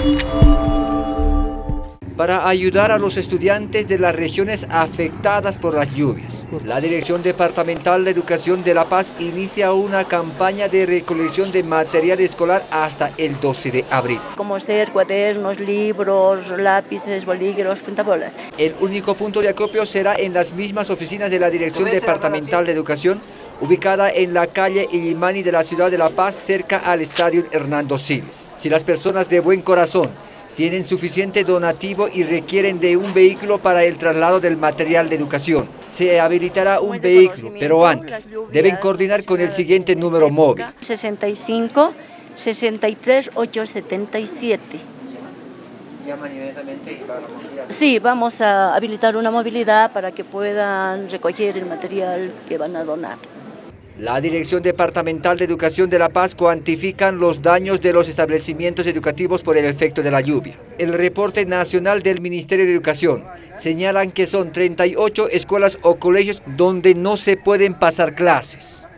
Para ayudar a los estudiantes de las regiones afectadas por las lluvias, la Dirección Departamental de Educación de La Paz inicia una campaña de recolección de material escolar hasta el 12 de abril. Como ser cuadernos, libros, lápices, bolígrafos, puntabolas. El único punto de acopio será en las mismas oficinas de la Dirección Departamental de Educación, ubicada en la calle Illimani de la ciudad de La Paz, cerca al estadio Hernando Siles. Si las personas de buen corazón tienen suficiente donativo y requieren de un vehículo para el traslado del material de educación, se habilitará un vehículo, pero antes deben coordinar con el siguiente número móvil. 65 63 877. Llaman inmediatamente y van a la movilidad. Sí, vamos a habilitar una movilidad para que puedan recoger el material que van a donar. La Dirección Departamental de Educación de La Paz cuantifican los daños de los establecimientos educativos por el efecto de la lluvia. El reporte nacional del Ministerio de Educación señalan que son 38 escuelas o colegios donde no se pueden pasar clases.